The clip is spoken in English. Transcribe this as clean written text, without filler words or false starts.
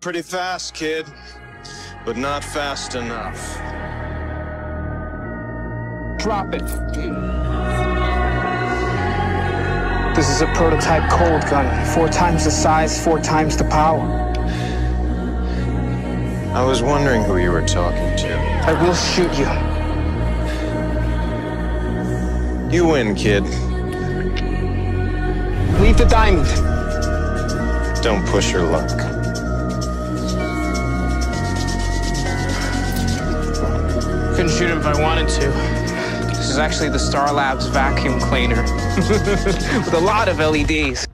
pretty fast, kid, but not fast enough. Drop it. This is a prototype cold gun. 4 times the size, 4 times the power. I was wondering who you were talking to. I will shoot you. You win, kid. Leave the diamond. Don't push your luck. Couldn't shoot him if I wanted to. This is actually the Star Labs vacuum cleaner with a lot of LEDs.